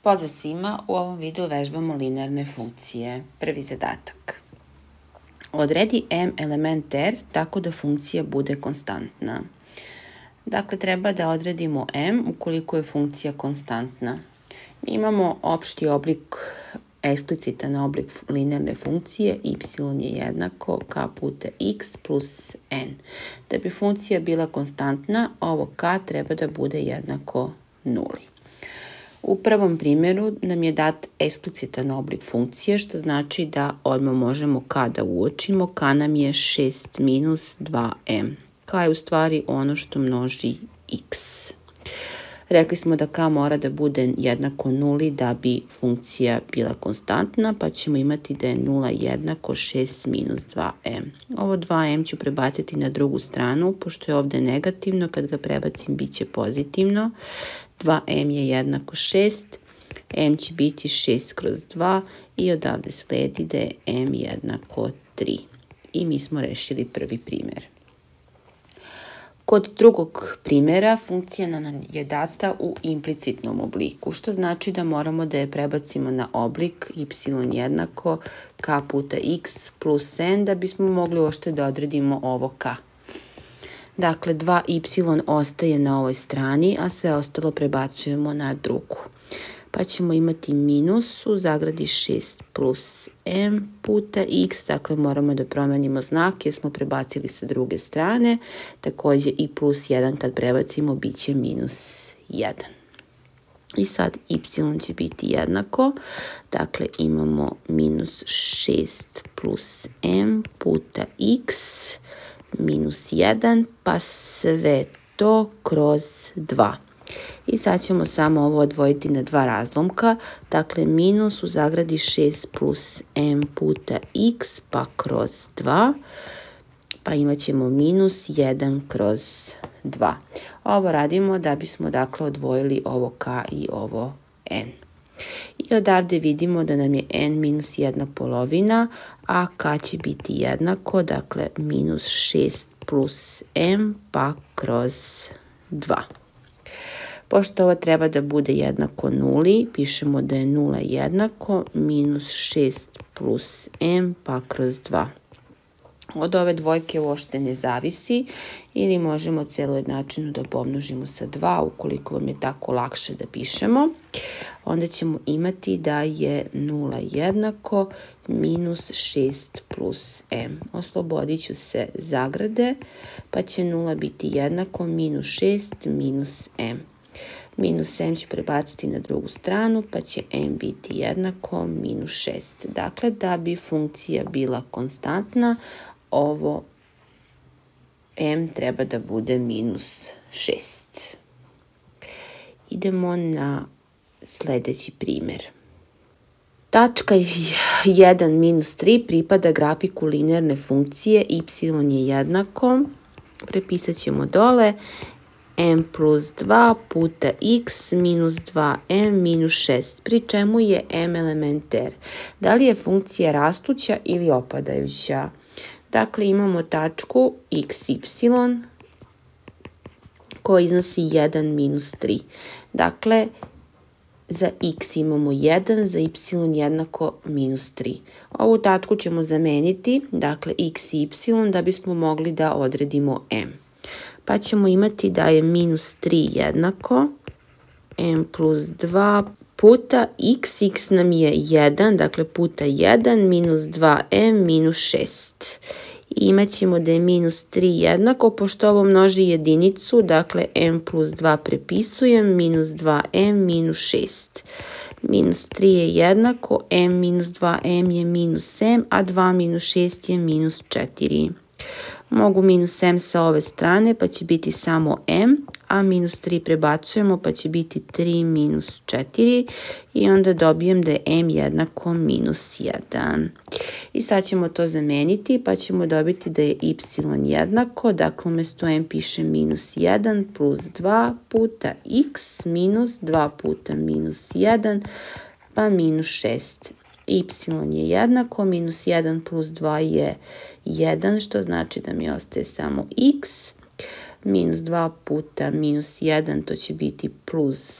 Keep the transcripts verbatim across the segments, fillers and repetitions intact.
Pozdrav svima, u ovom videu vežbamo linearne funkcije. Prvi zadatak. Odredi m element r tako da funkcija bude konstantna. Dakle, treba da odredimo m ukoliko je funkcija konstantna. Mi imamo opšti oblik, eksplicitan oblik linearne funkcije, y je jednako k puta x plus n. Da bi funkcija bila konstantna, ovo k treba da bude jednako nuli. U prvom primjeru nam je dat eksplicitan oblik funkcije, što znači da odmah možemo k da uočimo. K nam je šest minus dva m. K je u stvari ono što množi x. Rekli smo da k mora da bude jednako nuli da bi funkcija bila konstantna, pa ćemo imati da je nula jednako šest minus dva m. Ovo dva m ću prebaciti na drugu stranu, pošto je ovde negativno, kad ga prebacim bit će pozitivno. dva m je jednako šest, m će biti šest kroz dva i odavde sledi da je m jednako tri. I mi smo rešili prvi primjer. Kod drugog primjera funkcija nam je data u implicitnom obliku, što znači da moramo da je prebacimo na oblik y jednako k puta x plus n da bismo mogli uopšte da odredimo ovo k. Dakle, dva y ostaje na ovoj strani, a sve ostalo prebacujemo na drugu. Pa ćemo imati minus u zagradi šest plus m puta x, dakle moramo da promenimo znak jer smo prebacili sa druge strane. Također i plus jedan kad prebacimo bit će minus jedan. I sad y će biti jednako, dakle imamo minus šest plus m puta x minus jedan, pa sve to kroz dva. I sad ćemo samo ovo odvojiti na dva razlomka, dakle minus u zagradi šest plus m puta x pa kroz dva, pa imat ćemo minus jedan kroz dva. Ovo radimo da bismo dakle odvojili ovo k i ovo n. I odavde vidimo da nam je n minus jedna polovina, a k će biti jednako, dakle minus šest plus m pa kroz dva. Pošto ovo treba da bude jednako nuli, pišemo da je nula jednako minus šest plus m pa kroz dva. Od ove dvojke uopšte ne zavisi ili možemo celu jednačinu da pomnožimo sa dva ukoliko vam je tako lakše da pišemo. Onda ćemo imati da je nula jednako minus šest plus m. Oslobodit ću se zagrade pa će nula biti jednako minus šest minus m. Minus m ću prebaciti na drugu stranu pa će m biti jednako minus šest. Dakle, da bi funkcija bila konstantna, ovo m treba da bude minus šest. Idemo na sljedeći primjer. Tačka jedan minus tri pripada grafiku linearne funkcije y je jednako, prepisat ćemo dole, m plus dva puta x minus dva m minus šest, pri čemu je m element r. Da li je funkcija rastuća ili opadajuća? Dakle, imamo tačku xy koja iznosi jedan minus tri. Dakle, za x imamo jedan, za y jednako minus tri. Ovu tačku ćemo zameniti, dakle x i y, da bismo mogli da odredimo m. Pa ćemo imati da je minus tri jednako m plus dva puta x, x nam je jedan, dakle puta jedan minus dva m minus šest. I imat ćemo da je minus tri jednako, pošto ovo množi jedinicu, dakle m plus dva prepisujem, minus dva m minus šest. Minus tri je jednako, m minus dva m je minus m, a dva minus šest je minus četiri. Mogu minus m sa ove strane, pa će biti samo m, a minus tri prebacujemo, pa će biti tri minus četiri i onda dobijem da je m jednako minus jedan. I sad ćemo to zameniti, pa ćemo dobiti da je y jednako, dakle umjesto m piše minus jedan plus dva puta x minus dva puta minus jedan, pa minus šest. Y je jednako, minus jedan plus dva je jedan, što znači da mi ostaje samo x. Minus dva puta minus jedan, to će biti plus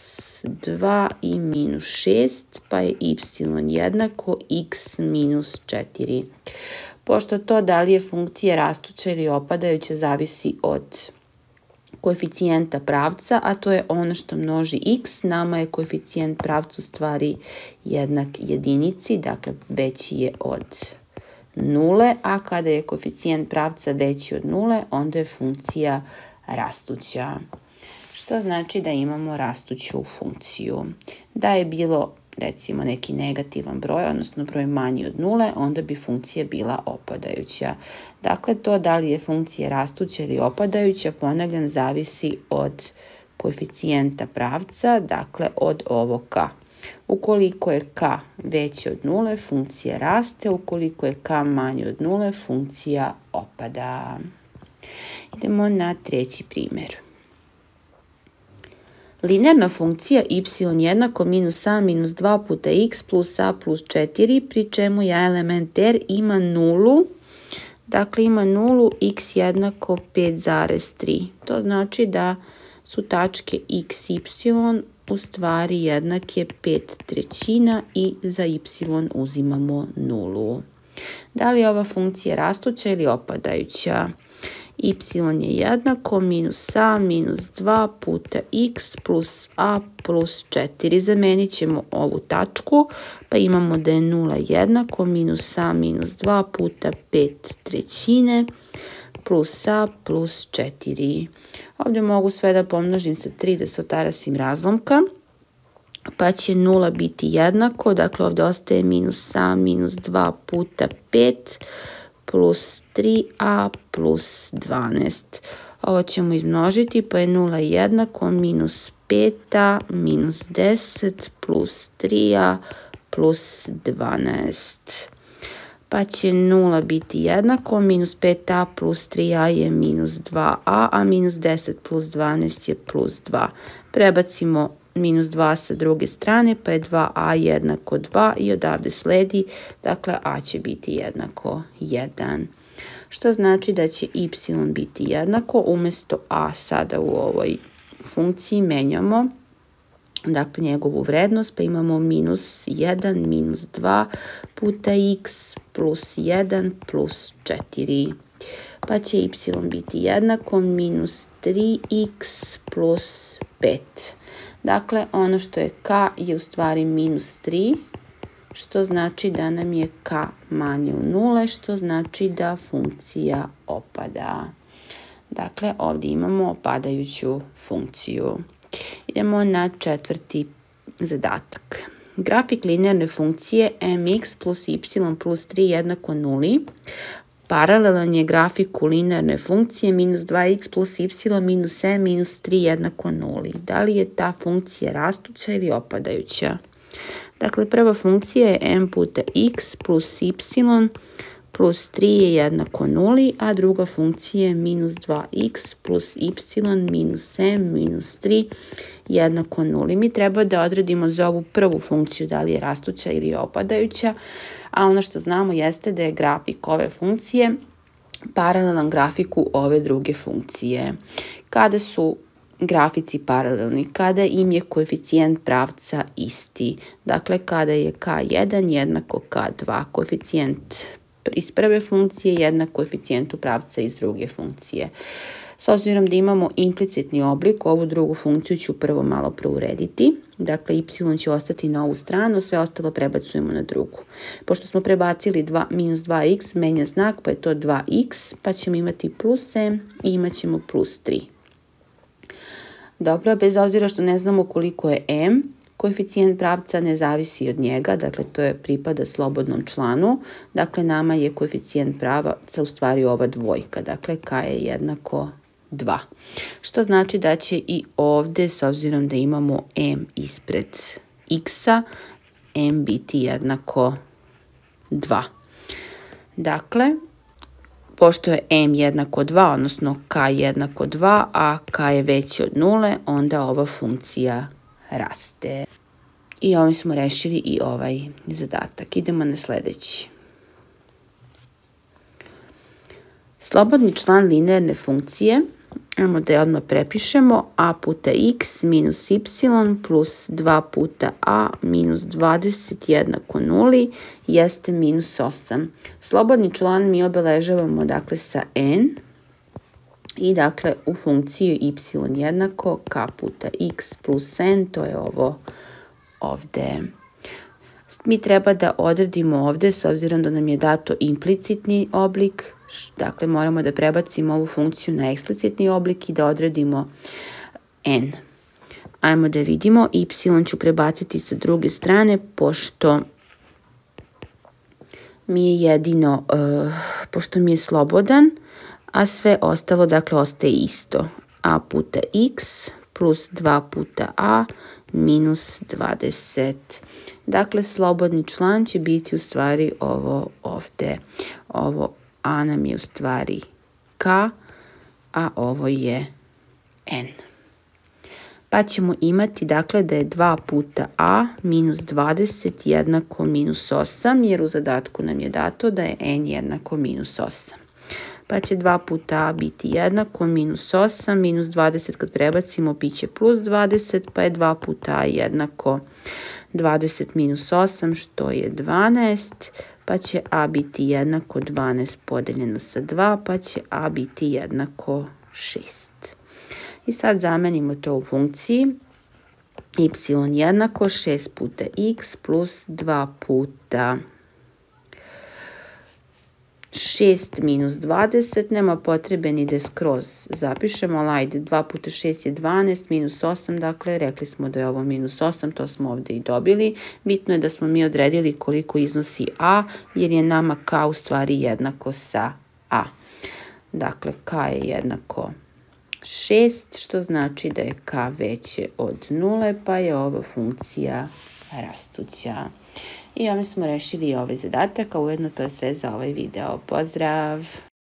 dva i minus šest, pa je y jednako x minus četiri. Pošto to da li je funkcija rastuća ili opadajuća zavisi od koeficijenta pravca, a to je ono što množi x, nama je koeficijent pravca u stvari jednak jedinici, dakle veći je od nule, a kada je koeficijent pravca veći od nule, onda je funkcija rastuća. Što znači da imamo rastuću funkciju. Da je bilo recimo neki negativan broj, odnosno broj manji od nule, onda bi funkcija bila opadajuća. Dakle, to da li je funkcija rastuća ili opadajuća, ponavljam, zavisi od koeficijenta pravca, dakle od ovog k. Ukoliko je k veći od nule, funkcija raste, ukoliko je k manji od nule, funkcija opada. Idemo na treći primjer. Linearna funkcija y jednako minus a minus dva puta x plus a plus četiri, pri čemu ja element r ima nulu, dakle ima nulu, x jednako pet zarez tri. To znači da su tačke x, y u stvari jednake pet trećina i za y uzimamo nulu. Da li je ova funkcija rastuća ili opadajuća? Y je jednako minus a minus dva puta x plus a plus četiri. Zamenit ćemo ovu tačku, pa imamo da je nula jednako minus a minus dva puta pet trećine plus a plus četiri. Ovdje mogu sve da pomnožim sa tri da se otarasim razlomka, pa će nula biti jednako, dakle ovdje ostaje minus a minus dva puta pet plus tri a plus dvanaest. Ovo ćemo izmnožiti, pa je nula jednako minus pet a minus deset plus tri a plus dvanaest. Pa će nula biti jednako, minus pet a plus tri a je minus dva a, a minus deset plus dvanaest je plus dva. Prebacimo minus dva sa druge strane, pa je dva a jednako dva i odavde sledi, dakle a će biti jednako jedan. Što znači da će y biti jednako, umjesto a sada u ovoj funkciji menjamo, dakle njegovu vrednost, pa imamo minus jedan minus dva puta x plus jedan plus četiri. Pa će y biti jednako minus tri x plus pet. Dakle, ono što je k je u stvari minus tri, što znači da nam je k manje od nule, što znači da funkcija opada. Dakle, ovdje imamo opadajuću funkciju. Idemo na četvrti zadatak. Grafik linearne funkcije mx plus y plus tri jednako nuli. Paralelan je grafiku linearne funkcije minus dva x plus y minus m minus tri jednako nuli. Da li je ta funkcija rastuća ili opadajuća? Dakle, prva funkcija je m puta x plus y plus tri je jednako nuli, a druga funkcija je minus dva x plus y minus m minus tri jednako nuli. Mi treba da odredimo za ovu prvu funkciju da li je rastuća ili opadajuća, a ono što znamo jeste da je grafik ove funkcije paralelan grafiku ove druge funkcije. Kada su grafici paralelni, kada im je koeficijent pravca isti, dakle kada je k jedan jednako k dva, koeficijent iz prve funkcije jednak koeficijentu pravca iz druge funkcije. S obzirom da imamo implicitni oblik, ovu drugu funkciju ću prvo malo prourediti. Dakle, y će ostati na ovu stranu, sve ostalo prebacujemo na drugu. Pošto smo prebacili minus dva x, menja znak, pa je to dva x, pa ćemo imati plus m i imat ćemo plus tri. Dobro, bez obzira što ne znamo koliko je m, koeficijent pravca ne zavisi od njega, dakle to je pripada slobodnom članu, dakle nama je koeficijent pravca u stvari ova dvojka, dakle k je jednako dva. Što znači da će i ovdje, s obzirom da imamo m ispred x-a, m biti jednako dva. Dakle, pošto je m jednako dva, odnosno k jednako dva, a k je veći od nule, onda ova funkcija raste. I ovim smo rešili i ovaj zadatak. Idemo na sljedeći. Slobodni član linearne funkcije Ajmo da je odmah prepišemo. A puta x minus y plus dva puta a minus dvadeset jednako nuli jeste minus osam. Slobodni član mi obeležavamo dakle sa n i dakle u funkciju y jednako k puta x plus n, to je ovo ovde. Mi treba da odredimo ovde, s obzirom da nam je dato implicitni oblik, dakle moramo da prebacimo ovu funkciju na eksplicitni oblik i da odredimo n. Ajmo da vidimo, y ću prebaciti sa druge strane, pošto mi je jedino, uh, pošto mi je slobodan, a sve ostalo dakle ostaje isto. A puta x plus dva puta a minus dvadeset. Dakle, slobodni član će biti u stvari ovo ovde. Ovo a nam je u stvari k, a ovo je n. Pa ćemo imati dakle da je dva puta a minus dvadeset jednako minus osam, jer u zadatku nam je dato da je n jednako minus osam. Pa će dva puta a biti jednako minus osam, minus dvadeset kad prebacimo bit će plus dvadeset, pa je dva puta a jednako dvadeset minus osam, što je dvanaest, pa će a biti jednako dvanaest podeljeno sa dva, pa će a biti jednako šest. I sad zamenimo to u funkciji y jednako šest puta x plus dva puta šest minus dvadeset, nema potrebe ni da skroz zapišemo, ali ajde, dva puta šest je dvanaest, minus osam, dakle, rekli smo da je ovo minus osam, to smo ovde i dobili. Bitno je da smo mi odredili koliko iznosi a, jer je nama k u stvari jednako sa a. Dakle, k je jednako šest, što znači da je k veće od nule, pa je ova funkcija rastuća. I ovdje smo rešili ovaj zadatak, a ujedno to je sve za ovaj video. Pozdrav!